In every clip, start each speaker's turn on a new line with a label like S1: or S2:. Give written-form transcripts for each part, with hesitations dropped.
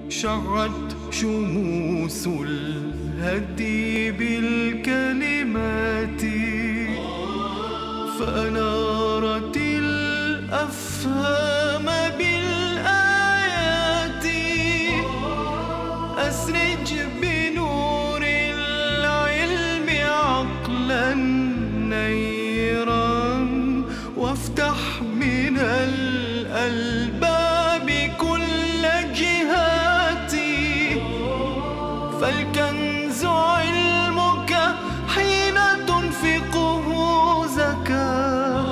S1: شعت شموس الهدي بالكلمات فأنارت الأفهام بالآيات. أسرج بنور العلم عقلا نيرا وافتح من الألباب كل جهاتي. فالكنز علمك حين تنفقه زكاة،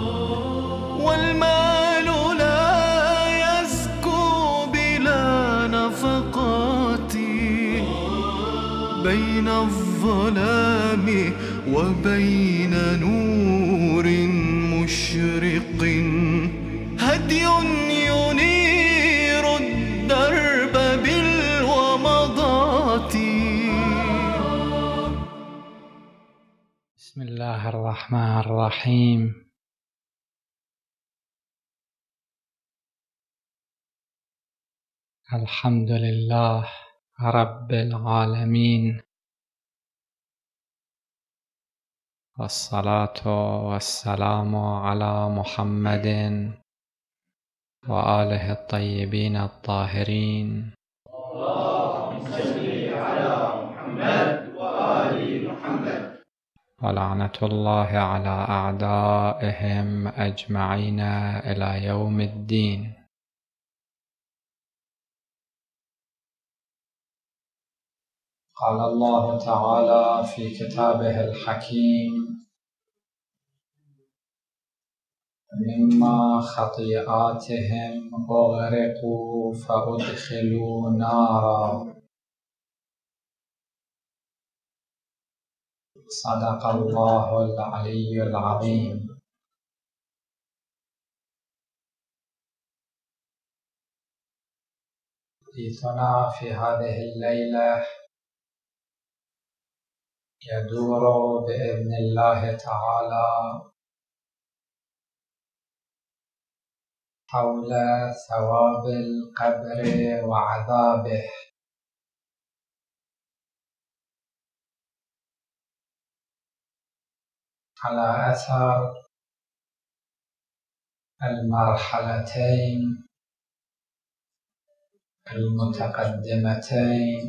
S1: والمال لا يزكو بلا نفقات. بين الظلام وبين نور مشرق هدي ينير الدرب بالومضات.
S2: بسم الله الرحمن الرحيم. الحمد لله رب العالمين، والصلاة والسلام على محمد وآله الطيبين الطاهرين.
S3: اللهم صل على محمد وآل محمد.
S2: ولعنة الله على أعدائهم أجمعين إلى يوم الدين. قال الله تعالى في كتابه الحكيم: مما خطيئاتهم أغرقوا فأدخلوا نارا. صدق الله العلي العظيم. حديثنا في هذه الليلة يدور بإذن الله تعالى حول ثواب القبر وعذابه، على أثر المرحلتين المتقدمتين،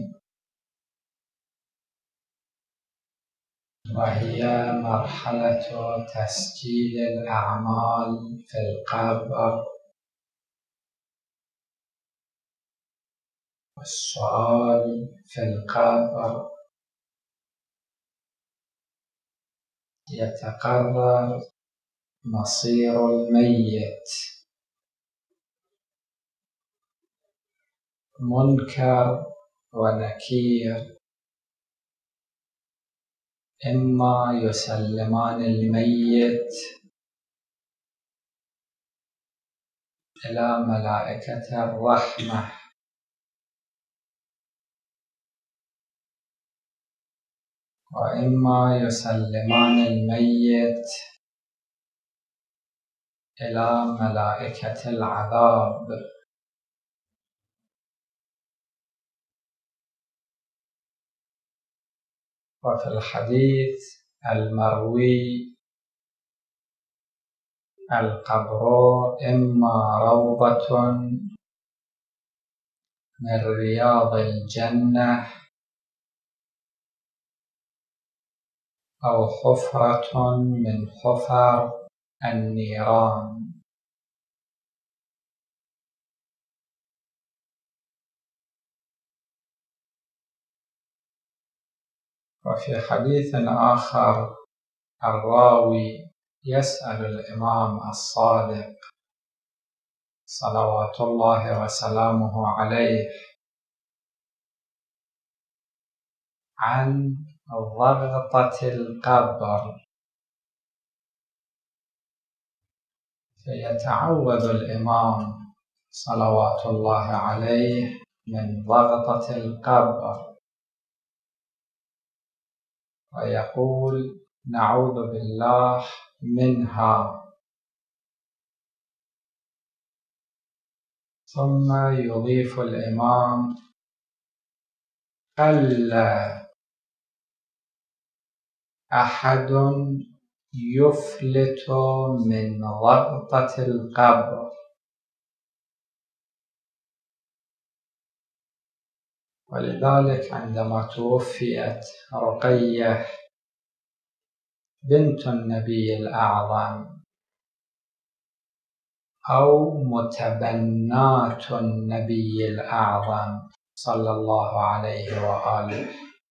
S2: وهي مرحلة تسجيل الأعمال في القبر، والسؤال في القبر. يتقرر مصير الميت، منكر ونكير، إما يسلمان الميت إلى ملائكة الرحمة، وإما يسلمان الميت إلى ملائكة العذاب. وفي الحديث المروي: القبر إما روضة من رياض الجنة أو حفرة من حفر النيران. وفي حديث آخر الراوي يسأل الإمام الصادق صلوات الله وسلامه عليه عن ضغطة القبر، فيتعوذ الإمام صلوات الله عليه من ضغطة القبر، ويقول: نعوذ بالله منها. ثم يضيف الإمام: قل أحد يفلت من ضغطة القبر. ولذلك عندما توفيت رقية بنت النبي الأعظم أو متبنات النبي الأعظم صلى الله عليه وآله،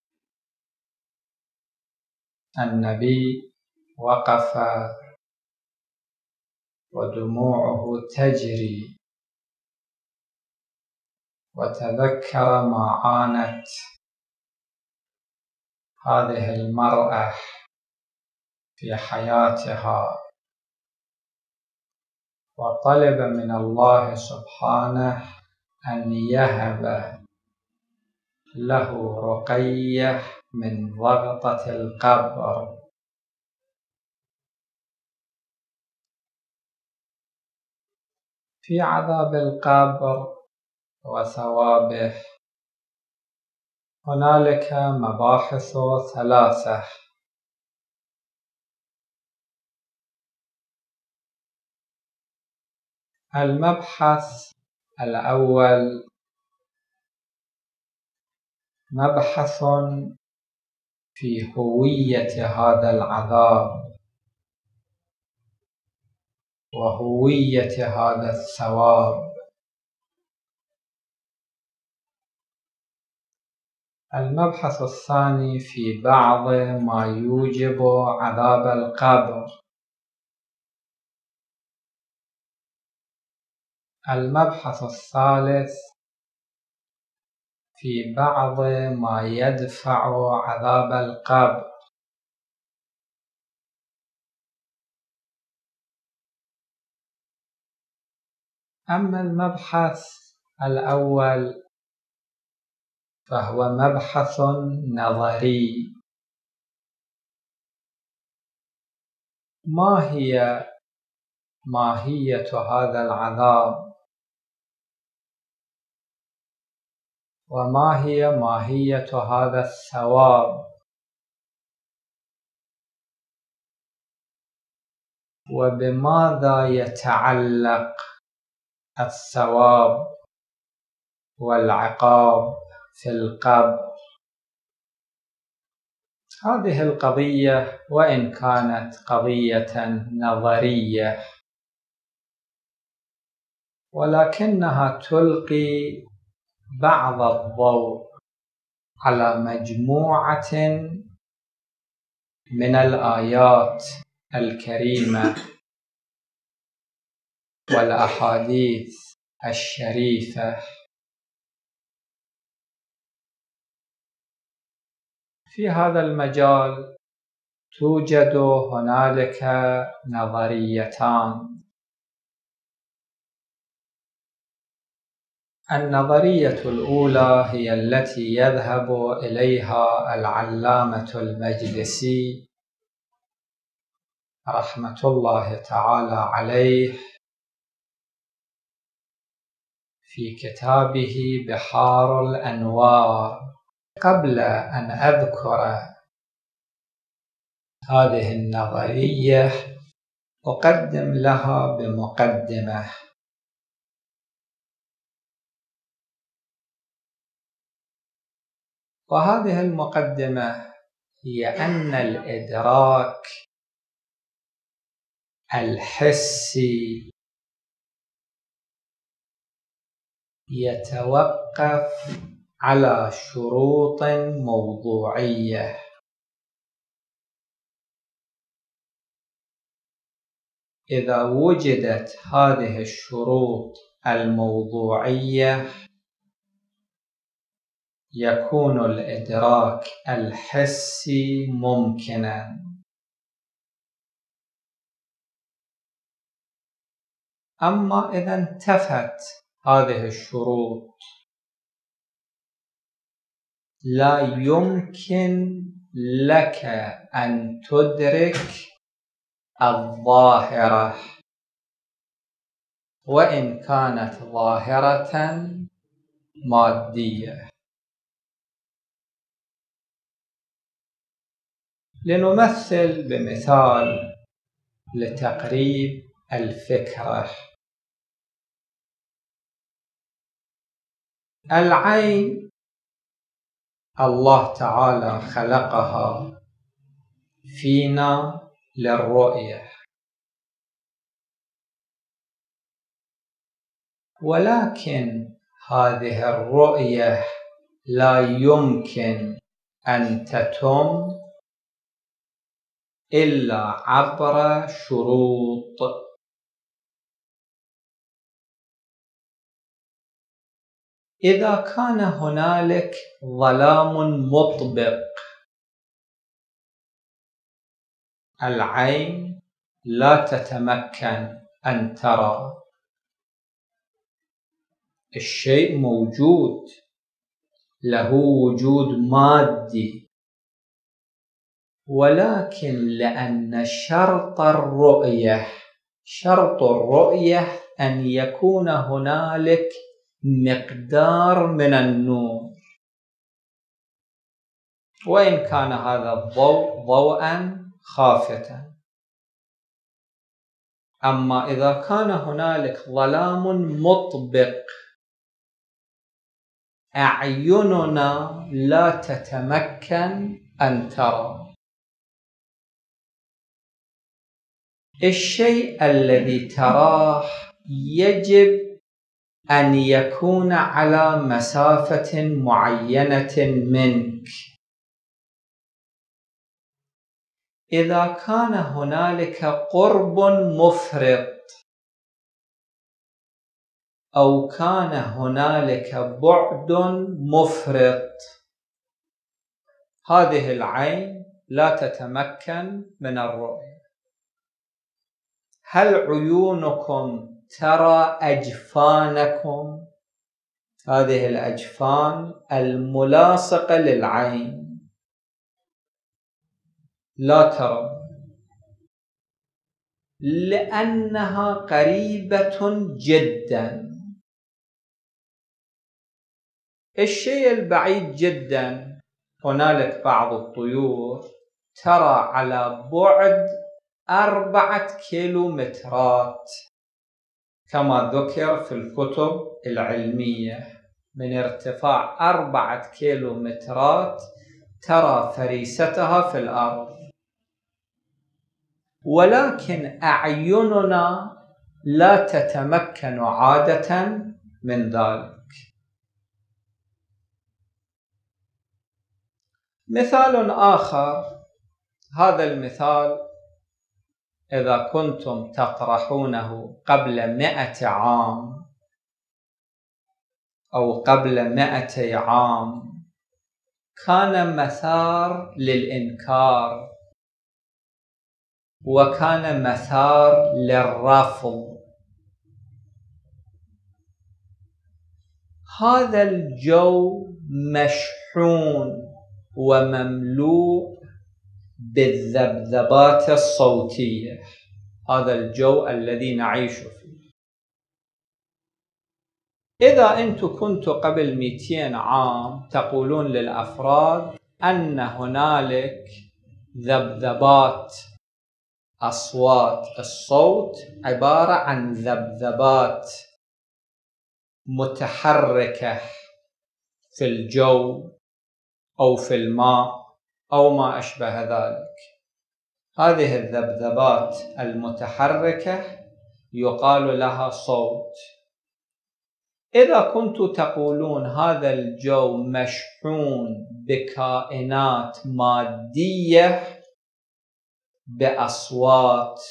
S2: النبي وقف ودموعه تجري، وتذكر ما عانت هذه المرأة في حياتها، وطلب من الله سبحانه أن يهب له رقية من ضغطة القبر. في عذاب القبر وثوابه هنالك مباحث ثلاثة: المبحث الأول مبحث في هوية هذا العذاب وهوية هذا الثواب. المبحث الثاني في بعض ما يوجب عذاب القبر. المبحث الثالث في بعض ما يدفع عذاب القبر. أما المبحث الأول فهو مبحث نظري: ما هي ماهية هذا العذاب؟ وما هي ماهية هذا الثواب؟ وبماذا يتعلق الثواب والعقاب في القبر؟ هذه القضية وإن كانت قضية نظرية، ولكنها تلقي بعض الضوء على مجموعة من الآيات الكريمة والأحاديث الشريفة. في هذا المجال توجد هنالك نظريتان: النظرية الأولى هي التي يذهب إليها العلامة المجلسي رحمة الله تعالى عليه في كتابه بحار الأنوار. قبل أن أذكر هذه النظرية أقدم لها بمقدمة. وهذه المقدمة هي أن الإدراك الحسي يتوقف على شروط موضوعية. إذا وجدت هذه الشروط الموضوعية يكون الإدراك الحسي ممكنا. أما إذا انتفت هذه الشروط لا يمكن لك أن تدرك الظاهرة، وإن كانت ظاهرة مادية. لنمثل بمثال لتقريب الفكرة. العين الله تعالى خلقها فينا للرؤية، ولكن هذه الرؤية لا يمكن أن تتم إلا عبر شروط. إذا كان هنالك ظلام مطبق العين لا تتمكن أن ترى. الشيء موجود، له وجود مادي، ولكن لأن شرط الرؤية أن يكون هنالك مقدار من النور، وإن كان هذا الضوء ضوءا خافتا. أما إذا كان هنالك ظلام مطبق أعيننا لا تتمكن أن ترى. الشيء الذي تراه يجب أن يكون على مسافة معينة منك. إذا كان هنالك قرب مفرط أو كان هنالك بعد مفرط، هذه العين لا تتمكن من الرؤية. هل عيونكم ترى أجفانكم؟ هذه الأجفان الملاصقة للعين لا ترى، لأنها قريبة جدا. الشيء البعيد جدا، هنالك بعض الطيور ترى على بعد 4 كيلومترات كما ذكر في الكتب العلمية. من ارتفاع 4 كيلومترات ترى فريستها في الأرض، ولكن أعيننا لا تتمكن عادة من ذلك. مثال آخر، هذا المثال إذا كنتم تطرحونه قبل 100 عام أو قبل 200 عام كان مثار للإنكار وكان مثار للرفض. هذا الجو مشحون ومملوء بالذبذبات الصوتية، هذا الجو الذي نعيش فيه. إذا أنتم كنتوا قبل 200 عام تقولون للأفراد أن هنالك ذبذبات، أصوات الصوت عبارة عن ذبذبات متحركة في الجو أو في الماء أو ما أشبه ذلك. هذه الذبذبات المتحركة يقال لها صوت. إذا كنتم تقولون هذا الجو مشحون بكائنات مادية بأصوات،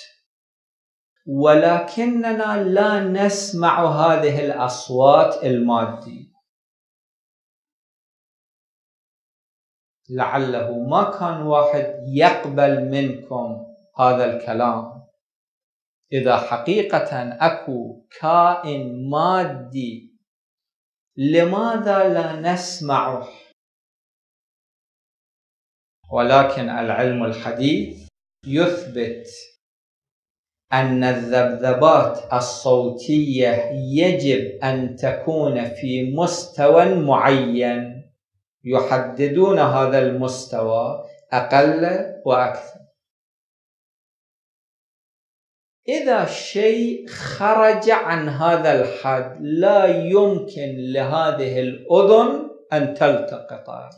S2: ولكننا لا نسمع هذه الأصوات المادية، لعله ما كان واحد يقبل منكم هذا الكلام. إذا حقيقة أكو كائن مادي لماذا لا نسمعه؟ ولكن العلم الحديث يثبت أن الذبذبات الصوتية يجب أن تكون في مستوى معين، يحددون هذا المستوى أقل وأكثر. إذا شيء خرج عن هذا الحد لا يمكن لهذه الأذن أن تلتقطه.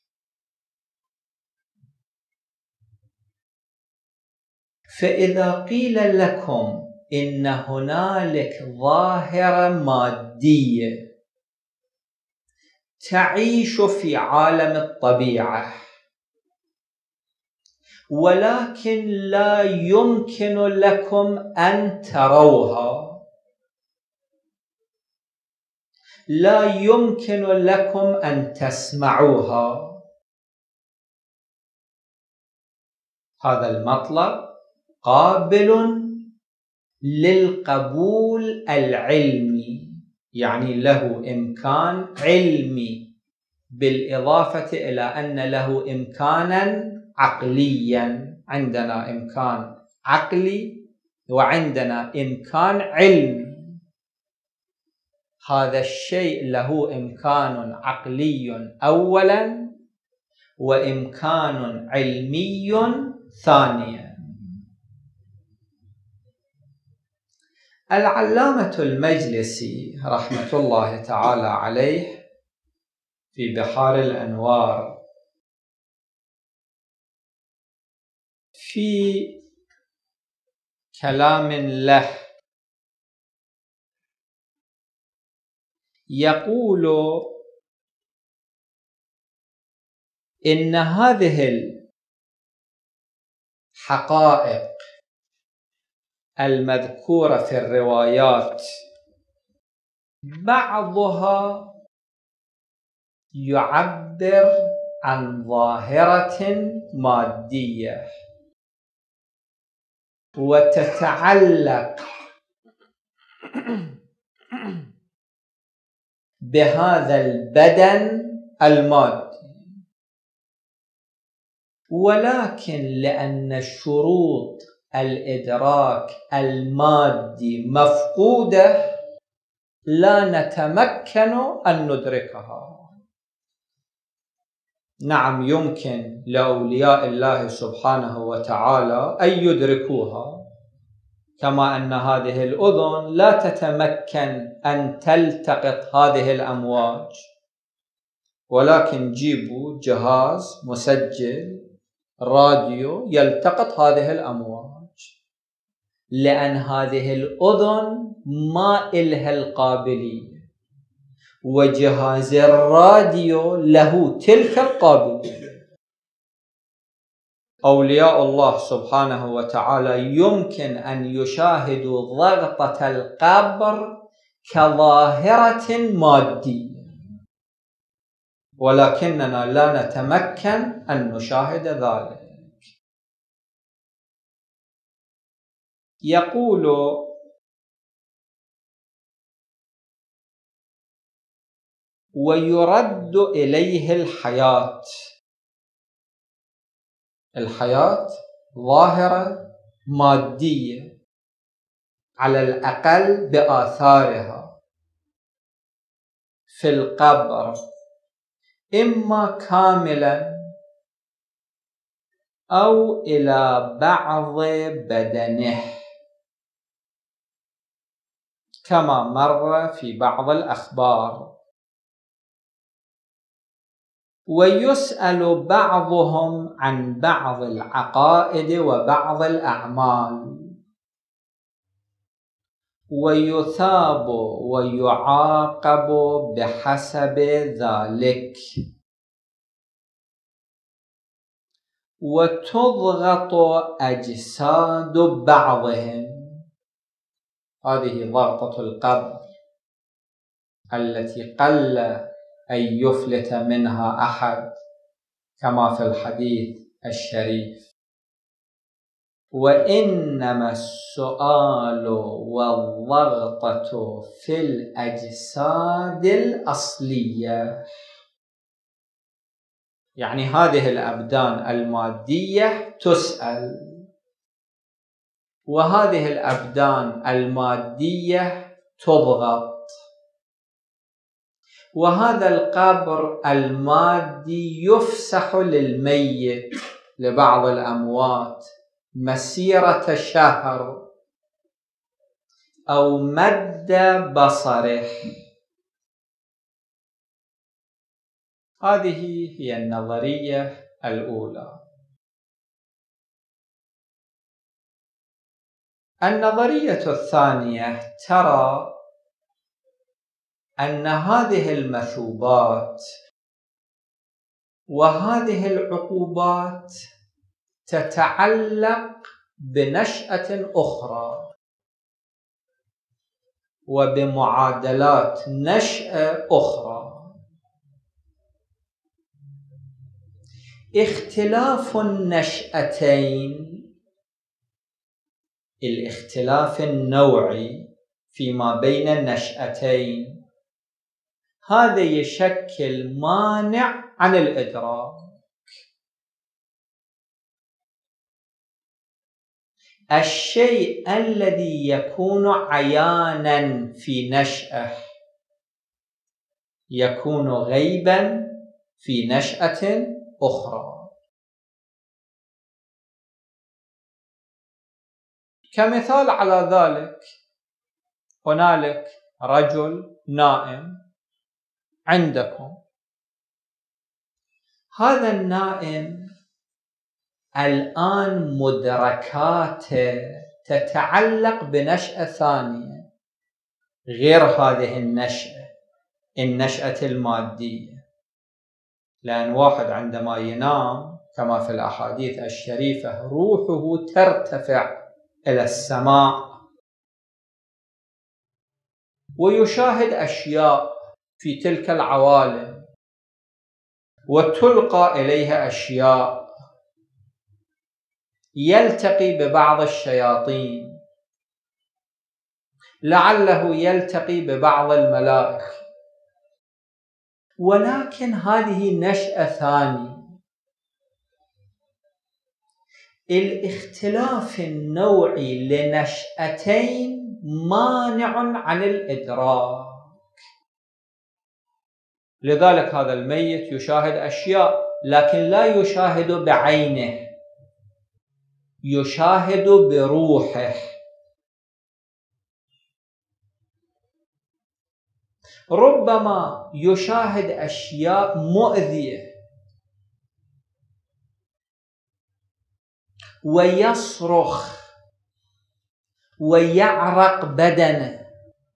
S2: فإذا قيل لكم إن هنالك ظاهرة مادية تعيش في عالم الطبيعة ولكن لا يمكن لكم أن تروها، لا يمكن لكم أن تسمعوها، هذا المطلب قابل للقبول العلمي، يعني له إمكان علمي بالإضافة إلى أن له إمكانا عقليا. عندنا إمكان عقلي وعندنا إمكان علمي. هذا الشيء له إمكان عقلي أولا وإمكان علمي ثانيا. العلامة المجلسي رحمة الله تعالى عليه في بحار الأنوار في كلام له يقول إن هذه الحقائق المذكورة في الروايات بعضها يعبر عن ظاهرة مادية وتتعلق بهذا البدن المادي، ولكن لأن شروط الإدراك المادي مفقودة لا نتمكن أن ندركها. نعم يمكن لأولياء الله سبحانه وتعالى أن يدركوها، كما أن هذه الأذن لا تتمكن أن تلتقط هذه الأمواج، ولكن جيبوا جهاز مسجل راديو يلتقط هذه الأمواج، لأن هذه الأذن ما إلها القابلية وجهاز الراديو له تلك القابلية. أولياء الله سبحانه وتعالى يمكن أن يشاهدوا ضغطة القبر كظاهرة مادية، ولكننا لا نتمكن أن نشاهد ذلك. يقول ويرد إليه الحياة. الحياة ظاهرة مادية على الأقل بآثارها في القبر، إما كاملا أو إلى بعض بدنه كما مر في بعض الأخبار. ويسأل بعضهم عن بعض العقائد وبعض الأعمال ويثاب ويعاقب بحسب ذلك، وتضغط أجساد بعضهم. هذه ضغطة القبر التي قل أن يفلت منها أحد كما في الحديث الشريف. وإنما السؤال والضغطة في الأجساد الأصلية، يعني هذه الأبدان المادية تسأل، وهذه الأبدان المادية تضغط، وهذا القبر المادي يفسح للميت لبعض الأموات مسيرة شهر أو مد بصره. هذه هي النظرية الأولى. النظرية الثانية ترى أن هذه المثوبات وهذه العقوبات تتعلق بنشأة أخرى وبمعادلات نشأة أخرى. اختلاف النشأتين، الاختلاف النوعي فيما بين النشأتين، هذا يشكل مانع عن الإدراك. الشيء الذي يكون عيانا في نشأة يكون غيبا في نشأة أخرى. كمثال على ذلك، هنالك رجل نائم عندكم، هذا النائم الآن مدركاته تتعلق بنشأة ثانية غير هذه النشأة المادية، لأن واحد عندما ينام كما في الأحاديث الشريفة روحه ترتفع إلى السماء ويشاهد أشياء في تلك العوالم وتلقى إليها أشياء، يلتقي ببعض الشياطين، لعله يلتقي ببعض الملائكة، ولكن هذه نشأة ثانية. الاختلاف النوعي لنشأتين مانع عن الإدراك. لذلك هذا الميت يشاهد أشياء لكن لا يشاهد بعينه، يشاهد بروحه. ربما يشاهد أشياء مؤذية ويصرخ ويعرق بدنه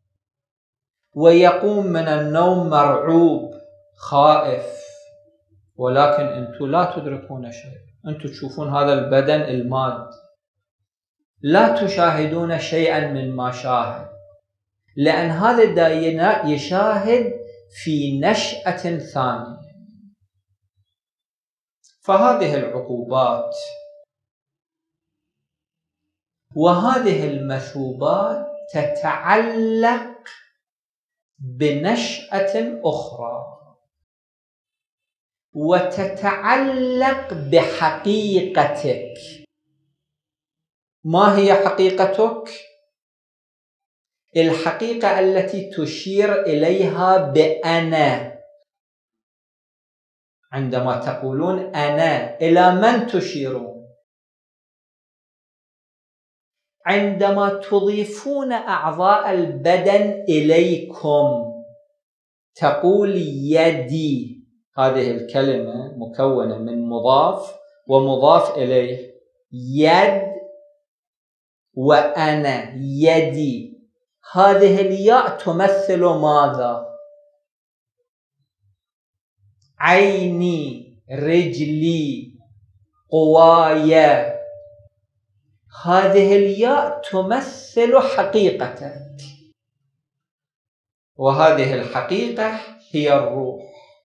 S2: ويقوم من النوم مرعوب خائف، ولكن أنتم لا تدركون شيء، أنتم تشوفون هذا البدن المادي، لا تشاهدون شيئا مما شاهد، لأن هذا الداينا يشاهد في نشأة ثانية. فهذه العقوبات وهذه المثوبات تتعلق بنشأة أخرى وتتعلق بحقيقتك. ما هي حقيقتك؟ الحقيقة التي تشير إليها بأنا. عندما تقولون أنا، إلى من تشيرون؟ عندما تضيفون أعضاء البدن إليكم تقول يدي، هذه الكلمة مكونة من مضاف ومضاف إليه، يد وأنا، يدي. هذه الياء تمثل ماذا؟ عيني، رجلي، قواي. هذه الياء تمثل حقيقتك، وهذه الحقيقة هي الروح.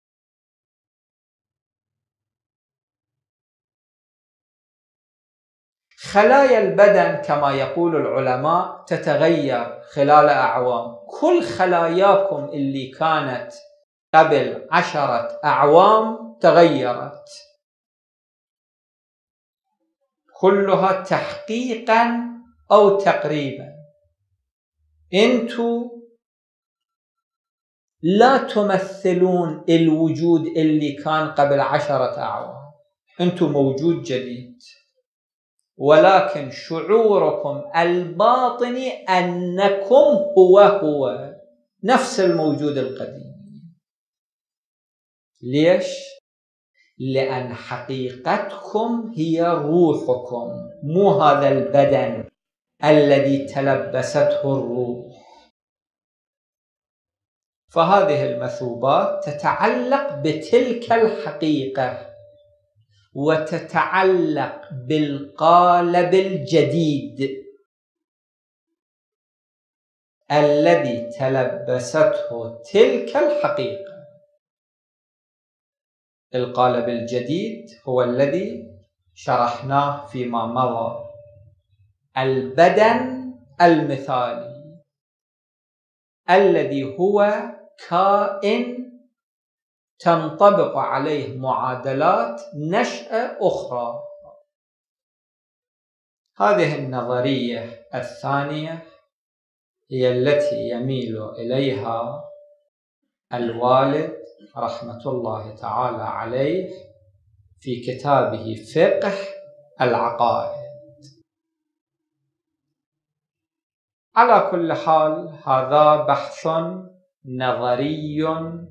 S2: خلايا البدن كما يقول العلماء تتغير خلال أعوام. كل خلاياكم اللي كانت قبل 10 أعوام تغيرت كلها تحقيقا أو تقريبا أنتوا لا تمثلون الوجود اللي كان قبل 10 أعوام، أنتوا موجود جديد، ولكن شعوركم الباطني أنكم هو نفس الموجود القديم. ليش؟ لأن حقيقتكم هي روحكم، مو هذا البدن الذي تلبسته الروح. فهذه المثوبات تتعلق بتلك الحقيقة وتتعلق بالقالب الجديد الذي تلبسته تلك الحقيقة. القالب الجديد هو الذي شرحناه فيما مضى، البدن المثالي الذي هو كائن تنطبق عليه معادلات نشأة أخرى. هذه النظرية الثانية هي التي يميل إليها الوالد رحمة الله تعالى عليه في كتابه فقه العقائد. على كل حال هذا بحث نظري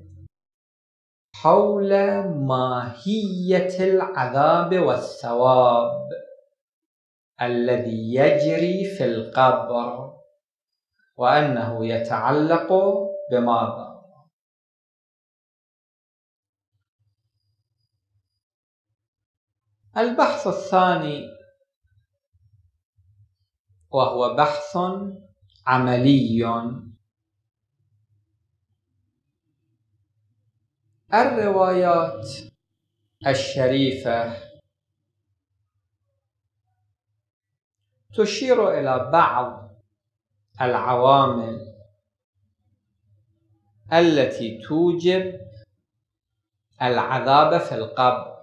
S2: حول ماهية العذاب والثواب الذي يجري في القبر، وأنه يتعلق بماذا؟ البحث الثاني وهو بحث عملي. الروايات الشريفة تشير إلى بعض العوامل التي توجب العذاب في القبر.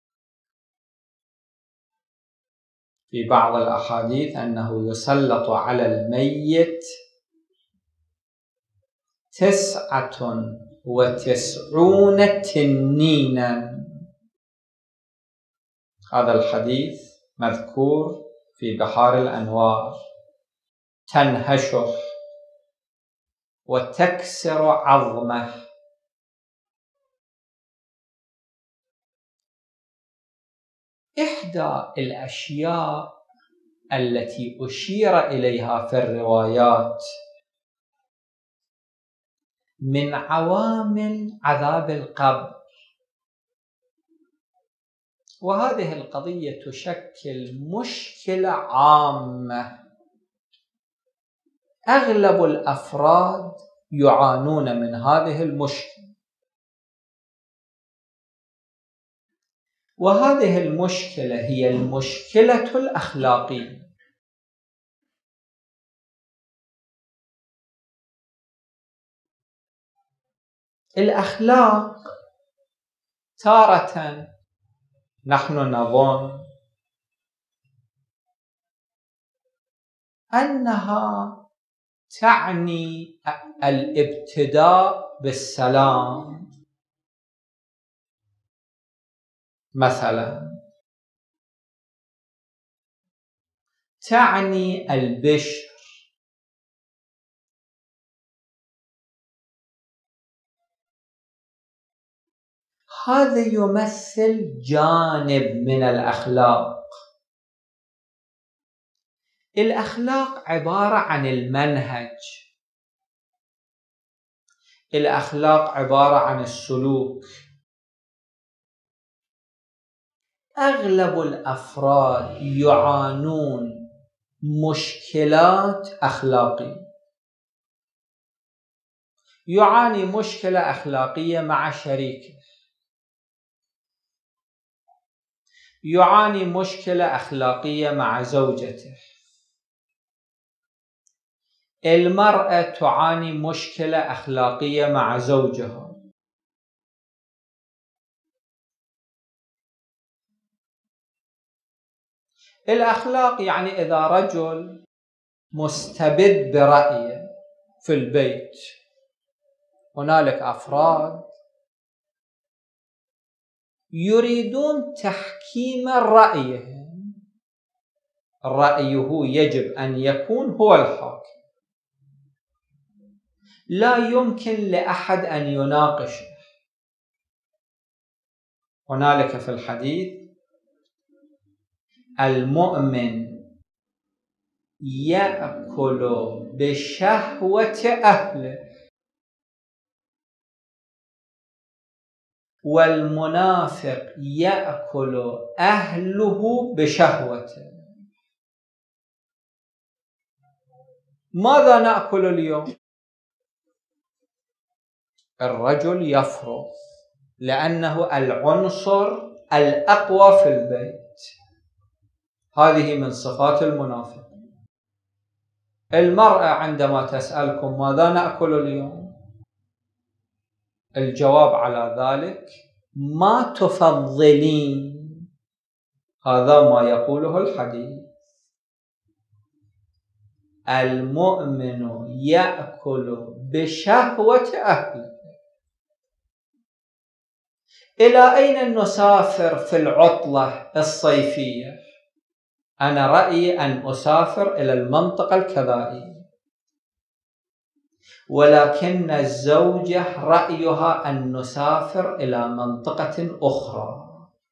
S2: في بعض الأحاديث أنه يسلط على الميت 99 تنينا. هذا الحديث مذكور في بحار الأنوار. تنهشه وتكسر عظمه. إحدى الأشياء التي أشير إليها في الروايات من عوامل عذاب القبر، وهذه القضية تشكل مشكلة عامة، أغلب الأفراد يعانون من هذه المشكلة، وهذه المشكلة هي المشكلة الأخلاقية. الأخلاق تارة نحن نظن أنها تعني الابتداء بالسلام، مثلا تعني البشر، هذا يمثل جانب من الأخلاق. الأخلاق عبارة عن المنهج، الأخلاق عبارة عن السلوك. أغلب الأفراد يعانون مشكلات أخلاقية، يعاني مشكلة أخلاقية مع شريكه، يعاني مشكلة أخلاقية مع زوجته، المرأة تعاني مشكلة أخلاقية مع زوجها. الأخلاق يعني إذا رجل مستبد برأيه في البيت. هنالك أفراد يريدون تحكيم رأيهم، رأيه يجب أن يكون هو الحاكم، لا يمكن لأحد أن يناقشه. هنالك في الحديث: المؤمن يأكل بشهوة أهله والمنافق يأكل أهله بشهوته. ماذا نأكل اليوم؟ الرجل يفرض لأنه العنصر الأقوى في البيت. هذه من صفات المنافق. المرأة عندما تسألكم ماذا نأكل اليوم، الجواب على ذلك ما تفضلين. هذا ما يقوله الحديث: المؤمن يأكل بشهوة أهله. إلى أين نسافر في العطلة الصيفية؟ أنا رأيي أن أسافر إلى المنطقة الكذائية، ولكن الزوجة رأيها أن نسافر إلى منطقة أخرى.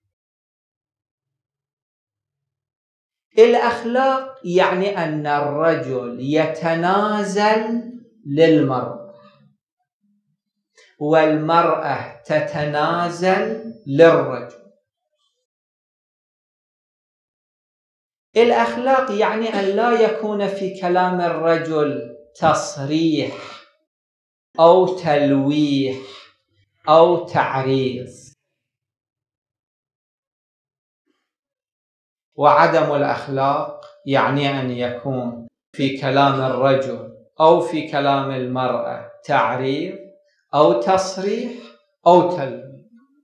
S2: الأخلاق يعني أن الرجل يتنازل للمرأة والمرأة تتنازل للرجل. الأخلاق يعني أن لا يكون في كلام الرجل تصريح أو تلويح أو تعريض. وعدم الأخلاق يعني أن يكون في كلام الرجل أو في كلام المرأة تعريض أو تصريح أو تلويح.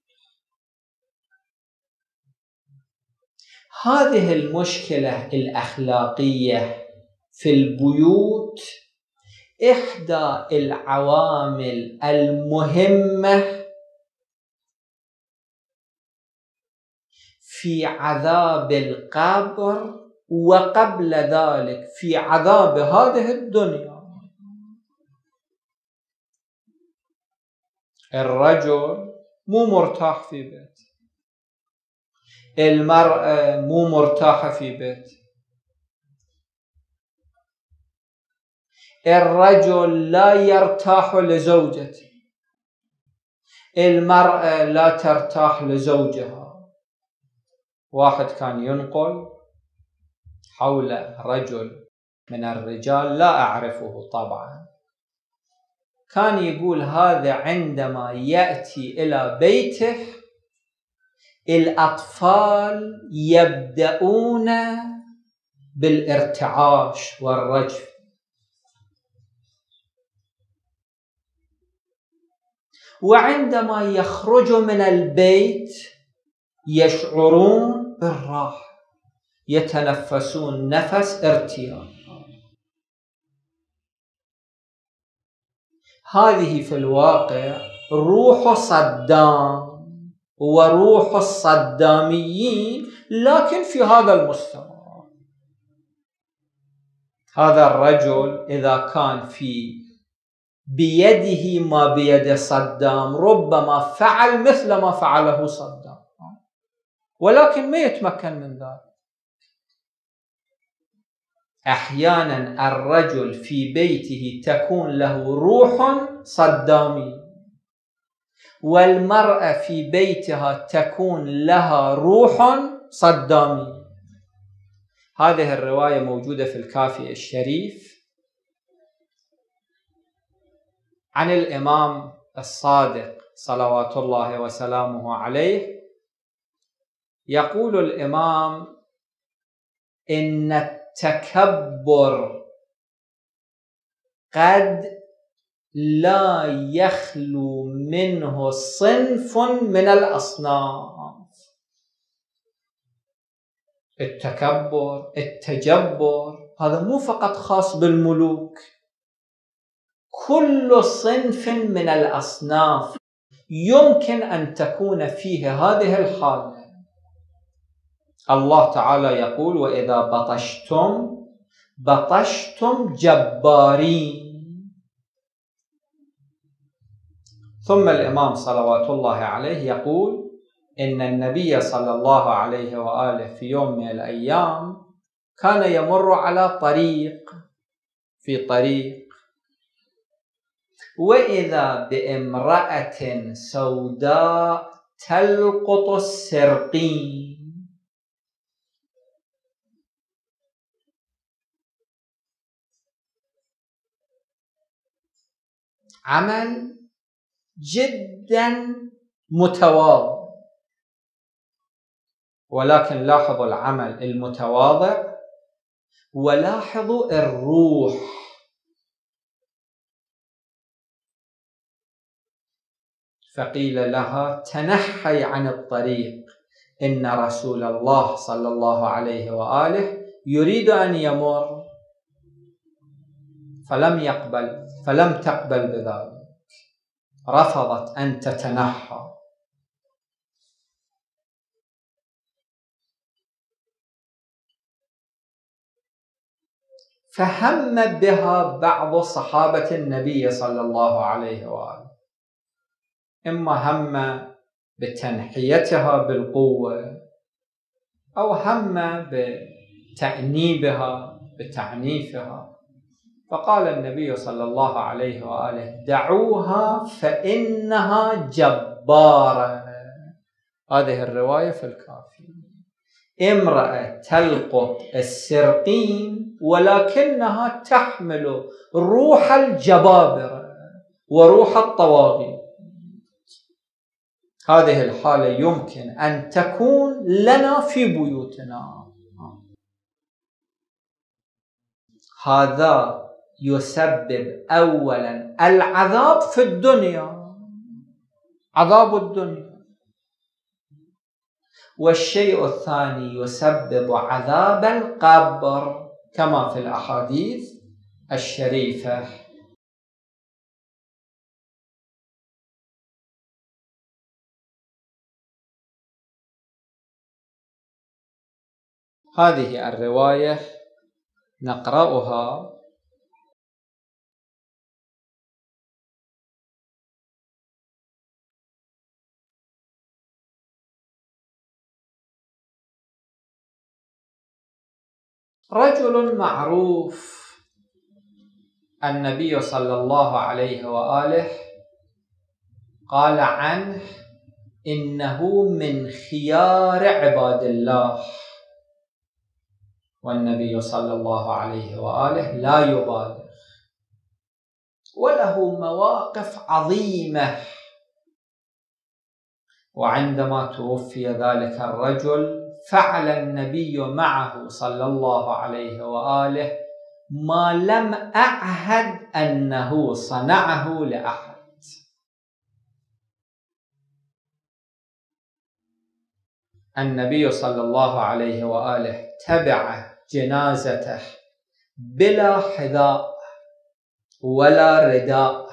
S2: هذه المشكلة الأخلاقية في البيوت إحدى العوامل المهمة في عذاب القبر، وقبل ذلك في عذاب هذه الدنيا. الرجل مو مرتاح في بيت، المرأة مو مرتاحة في بيت، الرجل لا يرتاح لزوجته، المرأة لا ترتاح لزوجها. واحد كان ينقل حول رجل من الرجال لا أعرفه طبعا، كان يقول هذا عندما يأتي إلى بيته الأطفال يبدأون بالارتعاش والرجف، وعندما يخرجوا من البيت يشعرون بالراحة، يتنفسون نفس ارتياح. هذه في الواقع روح صدام وروح الصداميين، لكن في هذا المستوى. هذا الرجل إذا كان في بيده ما بيد صدام ربما فعل مثل ما فعله صدام، ولكن ما يتمكن من ذلك. أحيانا الرجل في بيته تكون له روح صدامي، والمرأة في بيتها تكون لها روح صدامي. هذه الرواية موجودة في الكافي الشريف عن الإمام الصادق صلوات الله وسلامه عليه. يقول الإمام: إن التكبر قد لا يخلو منه صنف من الأصناف. التكبر، التجبر، هذا مو فقط خاص بالملوك، كل صنف من الأصناف يمكن أن تكون فيه هذه الحالة. الله تعالى يقول: وإذا بطشتم جبارين. ثم الإمام صلوات الله عليه يقول: إن النبي صلى الله عليه وآله في يوم من الأيام كان يمر على في طريق، وإذا بامرأة سوداء تلقط السرقين. عمل جدا متواضع، ولكن لاحظوا العمل المتواضع ولاحظوا الروح. فقيل لها: تنحي عن الطريق، إن رسول الله صلى الله عليه وآله يريد أن يمر. فلم تقبل بذلك، رفضت أن تتنحى. فهم بها بعض صحابة النبي صلى الله عليه وآله، إما هم بتنحيتها بالقوة، أو هم بتأنيبها بتعنيفها. فقال النبي صلى الله عليه وآله: دعوها فإنها جبارة. هذه الرواية في الكافي. امرأة تلقط السرقين ولكنها تحمل روح الجبابرة وروح الطواغيت. هذه الحالة يمكن أن تكون لنا في بيوتنا. هذا يسبب أولا العذاب في الدنيا، عذاب الدنيا، والشيء الثاني يسبب عذاب القبر كما في الأحاديث الشريفة. هذه الرواية نقرأها: رجل معروف النبي صلى الله عليه وآله قال عنه: إنه من خيار عباد الله. والنبي صلى الله عليه وآله لا يبالغ، وله مواقف عظيمة. وعندما توفي ذلك الرجل فعل النبي معه صلى الله عليه وآله ما لم أعهد أنه صنعه لأحد. النبي صلى الله عليه وآله تبع جنازته بلا حذاء ولا رداء،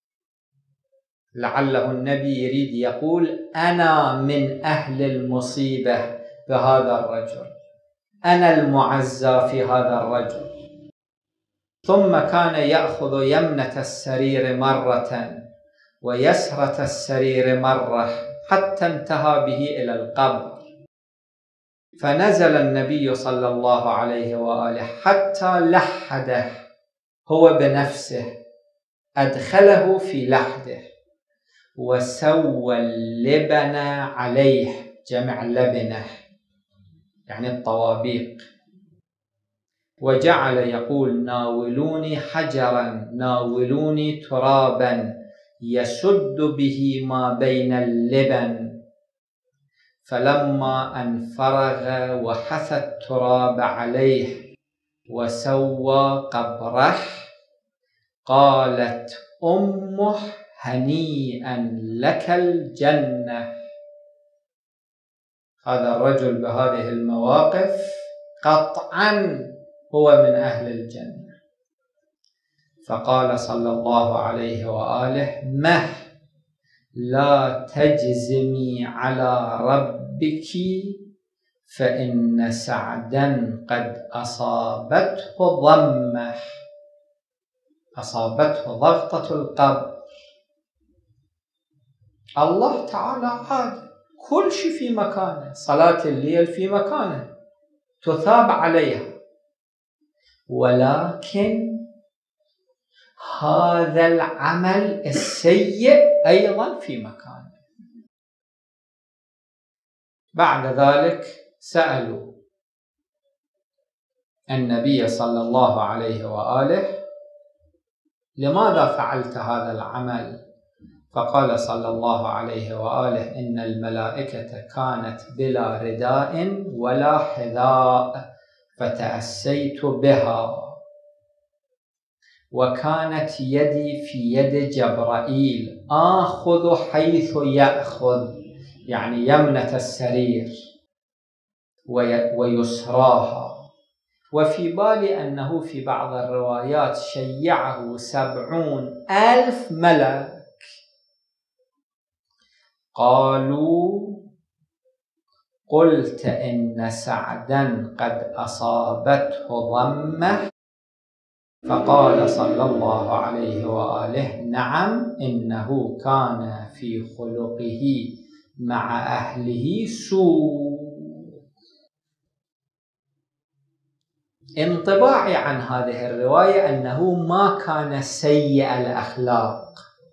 S2: لعله النبي يريد يقول: أنا من أهل المصيبة بهذا الرجل، أنا المعزى في هذا الرجل. ثم كان يأخذ يمنة السرير مرة ويسرة السرير مرة حتى انتهى به إلى القبر. فنزل النبي صلى الله عليه وآله حتى لحده هو بنفسه، أدخله في لحده وسوى اللبن عليه، جمع لبنه يعني الطوابيق، وجعل يقول: ناولوني حجرا، ناولوني ترابا يسد به ما بين اللبن. فلما أن فرغ وحث التراب عليه وسوى قبره، قالت أمه: هنيئا لك الجنة. هذا الرجل بهذه المواقف قطعا هو من أهل الجنة. فقال صلى الله عليه وآله: مه، لا تجزمي على ربك فإن سعدا قد أصابته ضمه، أصابته ضغطة القبر. الله تعالى عاد كل شيء في مكانه، صلاة الليل في مكانه تثاب عليها، ولكن هذا العمل السيء أيضا في مكانه. بعد ذلك سألوا النبي صلى الله عليه وآله: لماذا فعلت هذا العمل؟ فقال صلى الله عليه وآله: إن الملائكة كانت بلا رداء ولا حذاء فتأسيت بها، وكانت يدي في يد جبرائيل آخذ حيث يأخذ، يعني يمنة السرير ويسراها. وفي بالي أنه في بعض الروايات شيعه 70,000 ملك. قالوا: قلت إن سعدا قد أصابته ضمه. فقال صلى الله عليه وآله: نعم، إنه كان في خلقه مع أهله سوء. انطباعي عن هذه الرواية أنه ما كان سيء الأخلاق،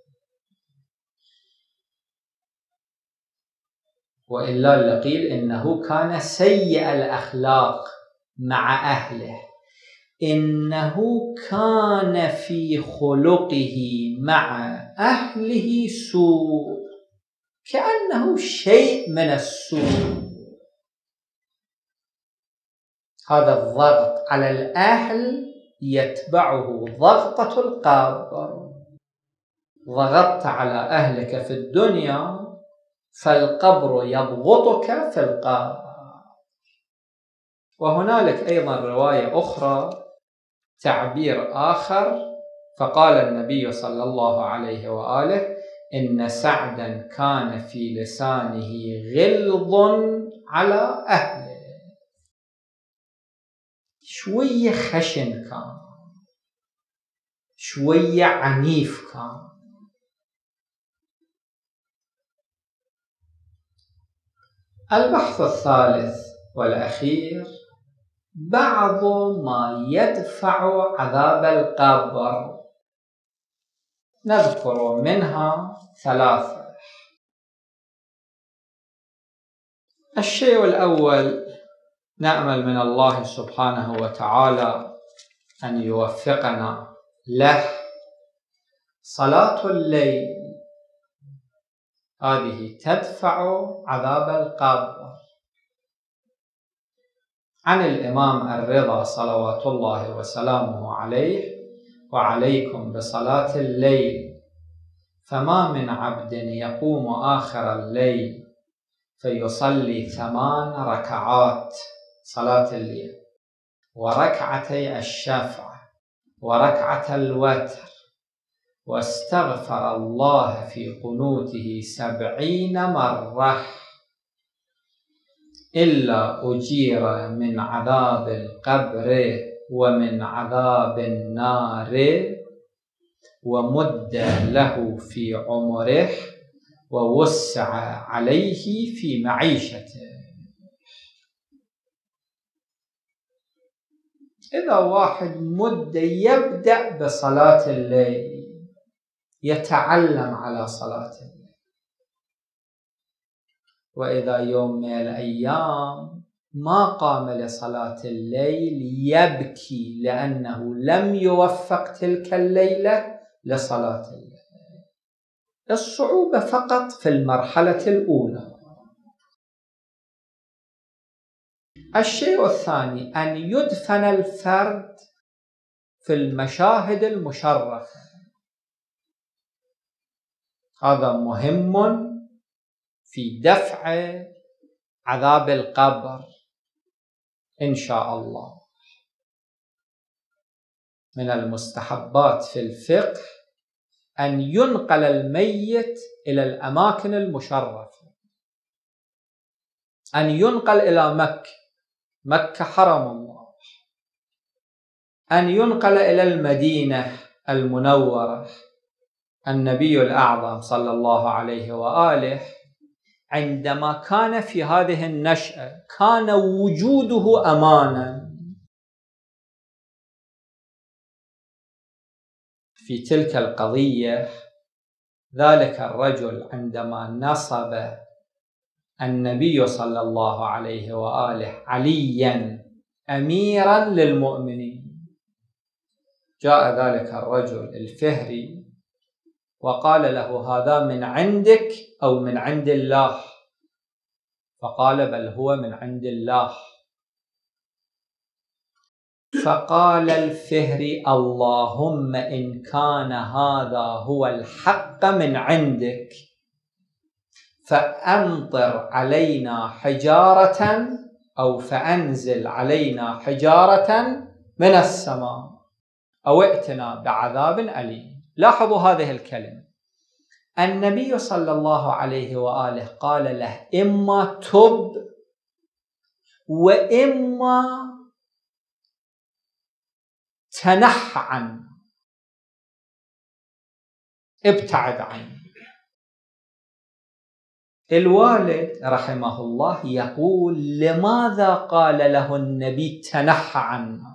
S2: وإلا لقيل إنه كان سيء الأخلاق مع أهله. إنه كان في خلقه مع أهله سوء، كأنه شيء من السوء. هذا الضغط على الأهل يتبعه ضغطة القبر. ضغطت على أهلك في الدنيا فالقبر يضغطك في القبر. وهنالك أيضا رواية أخرى، تعبير آخر، فقال النبي صلى الله عليه وآله: إن سعدا كان في لسانه غلظ على أهله، شوية خشن كان، شوية عنيف كان. البحث الثالث والأخير: بعض ما يدفع عذاب القبر، نذكر منها 3. الشيء الأول، نأمل من الله سبحانه وتعالى أن يوفقنا له، صلاة الليل، هذه تدفع عذاب القبر. عن الإمام الرضا صلوات الله وسلامه عليه: وعليكم بصلاة الليل، فما من عبد يقوم آخر الليل فيصلي 8 ركعات صلاة الليل، وركعتي الشفع، وركعة الوتر، واستغفر الله في قنوته 70 مرة، إلا أجير من عذاب القبر ومن عذاب النار، ومد له في عمره، ووسع عليه في معيشته. إذا واحد يبدأ بصلاة الليل، يتعلم على صلاة الليل، وإذا يوم من الأيام ما قام لصلاة الليل يبكي لأنه لم يوفق تلك الليلة لصلاة الليل. الصعوبة فقط في المرحلة الأولى. الشيء الثاني: أن يدفن الفرد في المشاهد المشرفة، هذا مهم في دفع عذاب القبر إن شاء الله. من المستحبات في الفقه أن ينقل الميت إلى الأماكن المشرفة، أن ينقل إلى مكة حرم الله، أن ينقل إلى المدينة المنورة. النبي الأعظم صلى الله عليه وآله عندما كان في هذه النشأة كان وجوده أمانا. في تلك القضية ذلك الرجل عندما نصب النبي صلى الله عليه وآله عليا أميرا للمؤمنين، جاء ذلك الرجل الفهري وقال له: هذا من عندك أو من عند الله؟ فقال: بل هو من عند الله. فقال الفهري: اللهم إن كان هذا هو الحق من عندك فأمطر علينا حجارة أو فأنزل علينا حجارة من السماء أو ائتنا بعذاب أليم. لاحظوا هذه الكلمة. النبي صلى الله عليه وآله قال له: إما تب وإما تنح عنه، ابتعد عنه. الوالد رحمه الله يقول: لماذا قال له النبي تنح عنه؟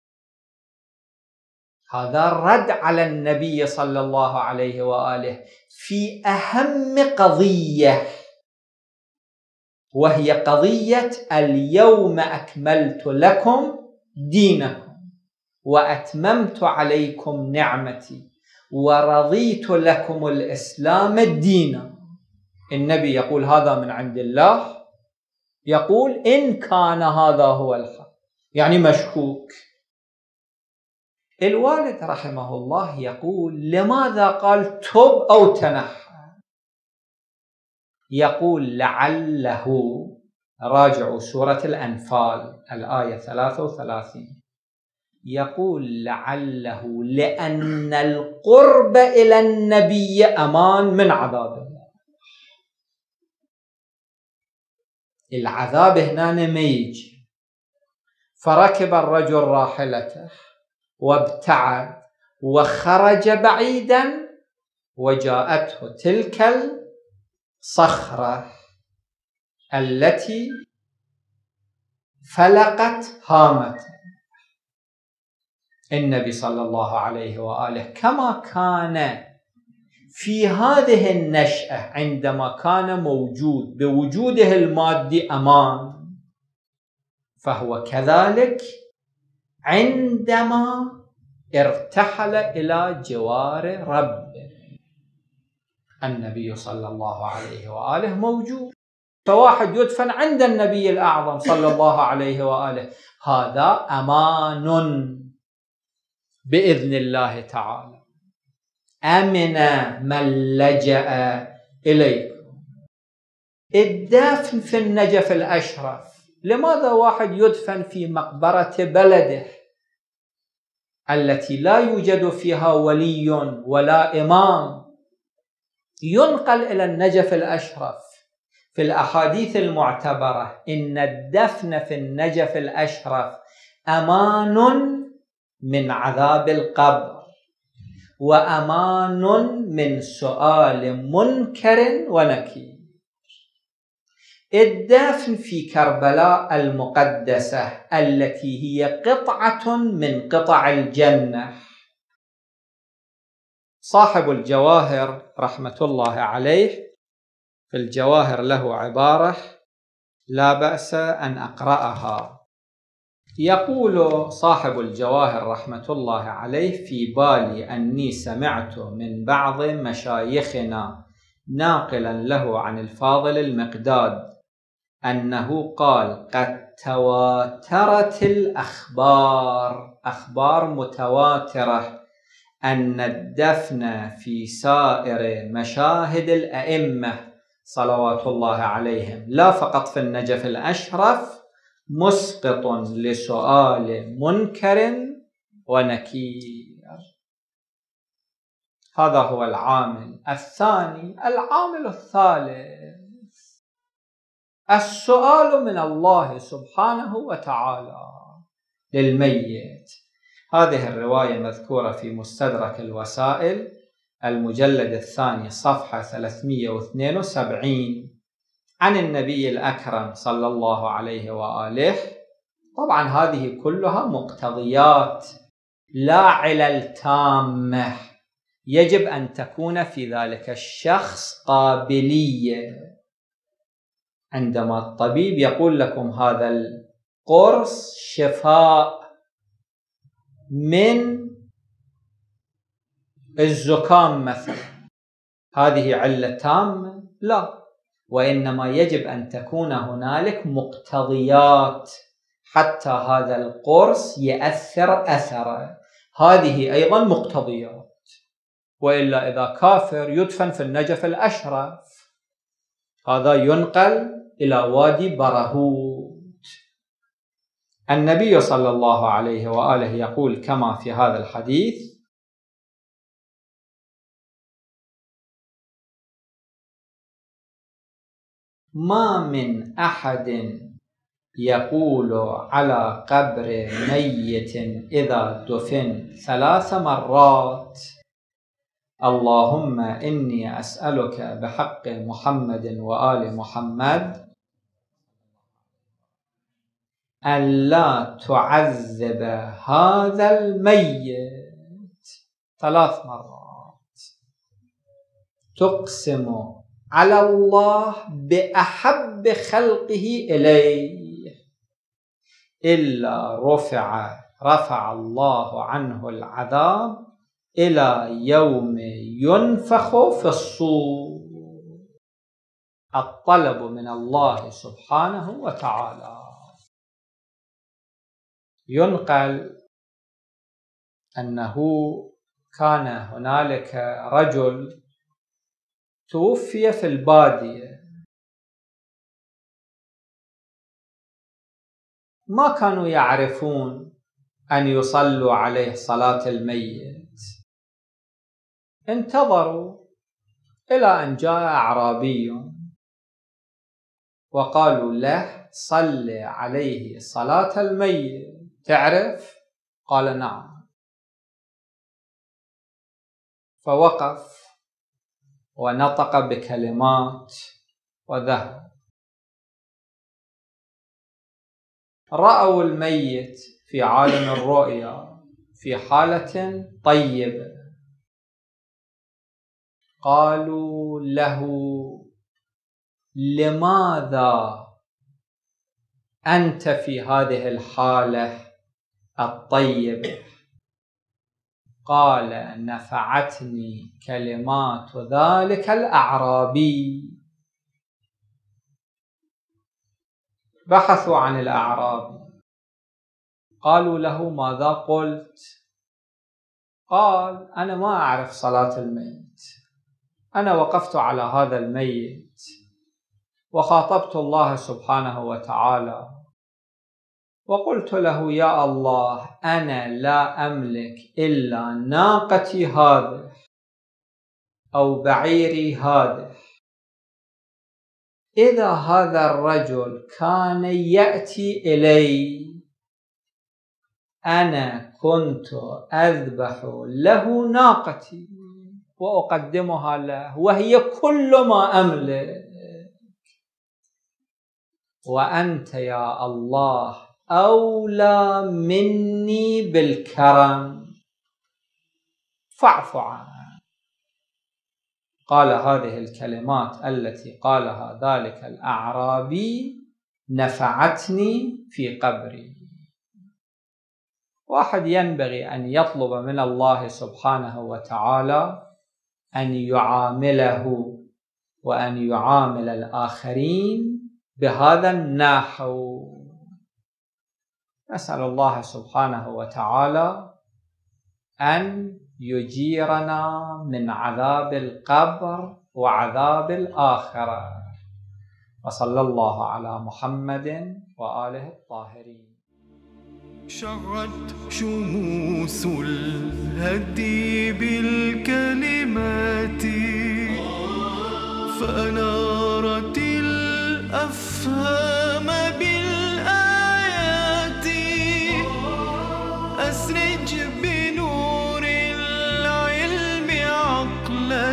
S2: هذا رد على النبي صلى الله عليه وآله في أهم قضية، وهي قضية اليوم أكملت لكم دينكم وأتممت عليكم نعمتي ورضيت لكم الإسلام دينا. النبي يقول هذا من عند الله، يقول إن كان هذا هو الحق، يعني مشكوك. الوالد رحمه الله يقول: لماذا قال تب أو تنح؟ يقول: لعله، راجعوا سورة الأنفال الآية 33، يقول: لعله لأن القرب إلى النبي أمان من عذاب الله. العذاب هنا ما يجي. فركب الرجل راحلته وابتعد وخرج بعيدا، وجاءته تلك الصخرة التي فلقت هامته. النبي صلى الله عليه وآله كما كان في هذه النشأة عندما كان موجود بوجوده المادي أمان، فهو كذلك عندما ارتحل إلى جوار ربه النبي صلى الله عليه وآله موجود. فواحد يدفن عند النبي الأعظم صلى الله عليه وآله، هذا أمان بإذن الله تعالى. أمن من لجأ إليكم. الدفن في النجف الأشرف، لماذا واحد يدفن في مقبرة بلده التي لا يوجد فيها ولي ولا إمام، ينقل إلى النجف الأشرف؟ في الأحاديث المعتبرة إن الدفن في النجف الأشرف أمان من عذاب القبر وأمان من سؤال منكر ونكير. الدفن في كربلاء المقدسة التي هي قطعة من قطع الجنة، صاحب الجواهر رحمة الله عليه في الجواهر له عبارة لا بأس أن أقرأها. يقول صاحب الجواهر رحمة الله عليه: في بالي أني سمعت من بعض مشايخنا ناقلا له عن الفاضل المقداد أنه قال: قد تواترت الأخبار، أخبار متواترة، أن الدفن في سائر مشاهد الأئمة صلوات الله عليهم لا فقط في النجف الأشرف مسقط لسؤال منكر ونكير. هذا هو العامل الثاني. العامل الثالث السؤال من الله سبحانه وتعالى للميت. هذه الرواية مذكورة في مستدرك الوسائل المجلد الثاني صفحة 372 عن النبي الأكرم صلى الله عليه وآله. طبعا هذه كلها مقتضيات لا علل تامة، يجب أن تكون في ذلك الشخص قابلية. عندما الطبيب يقول لكم هذا القرص شفاء من الزكام مثلا، هذه علة تامة؟ لا، وإنما يجب أن تكون هنالك مقتضيات حتى هذا القرص يأثر أثره. هذه أيضا مقتضيات، وإلا إذا كافر يدفن في النجف الأشرف، هذا ينقل إلى وادي برهوت. النبي صلى الله عليه وآله يقول كما في هذا الحديث: ما من أحد يقول على قبر ميت إذا دفن 3 مرات: اللهم إني أسألك بحق محمد وآل محمد أن لا تعذب هذا الميت 3 مرات، تقسم على الله بأحب خلقه إليه إلا رفع الله عنه العذاب إلى يوم ينفخ في الصور. الطلب من الله سبحانه وتعالى. ينقل أنه كان هنالك رجل توفي في البادية، ما كانوا يعرفون أن يصلوا عليه صلاة الميت. انتظروا إلى أن جاء أعرابي وقالوا له: صل عليه صلاة الميت، تعرف؟ قال: نعم. فوقف ونطق بكلمات وذهب. رأوا الميت في عالم الرؤيا في حالة طيبة، قالوا له: لماذا أنت في هذه الحالة الطيبة؟ قال: نفعتني كلمات ذلك الأعرابي. بحثوا عن الأعرابي، قالوا له: ماذا قلت؟ قال: أنا ما أعرف صلاة الميت، أنا وقفت على هذا الميت وخاطبت الله سبحانه وتعالى وقلت له: يا الله، أنا لا أملك إلا ناقتي هذه أو بعيري هذا، إذا هذا الرجل كان يأتي إلي أنا كنت أذبح له ناقتي وأقدمها له وهي كل ما أملك، وأنت يا الله أولى مني بالكرم فاعف عنه. قال هذه الكلمات التي قالها ذلك الأعرابي نفعتني في قبري. واحد ينبغي أن يطلب من الله سبحانه وتعالى أن يعامله وأن يعامل الآخرين بهذا النحو. نسأل الله سبحانه وتعالى أن يجيرنا من عذاب القبر وعذاب الآخرة. وصلى الله على محمد وآله الطاهرين.
S1: شعت شموس الهدي بالكلمات فأنارت الأفهام بالآيات أسرج بنور العلم عقلا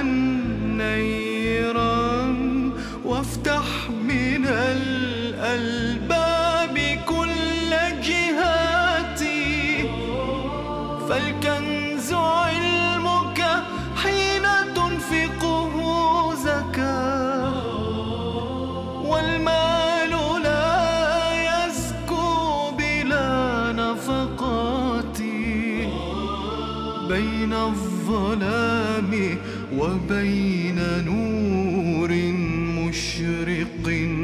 S1: نيرا وافتح من الألباب كل جهاتي فالكنز علمك حين تنفقه زكاة والمال لا يزكو بلا نفقات بين الظلام وبين نور مشرق